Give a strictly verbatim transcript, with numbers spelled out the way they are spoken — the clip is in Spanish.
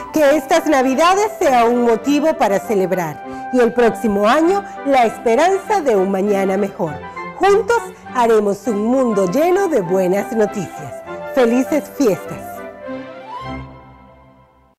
Que estas Navidades sea un motivo para celebrar y el próximo año la esperanza de un mañana mejor. Juntos haremos un mundo lleno de buenas noticias. ¡Felices fiestas!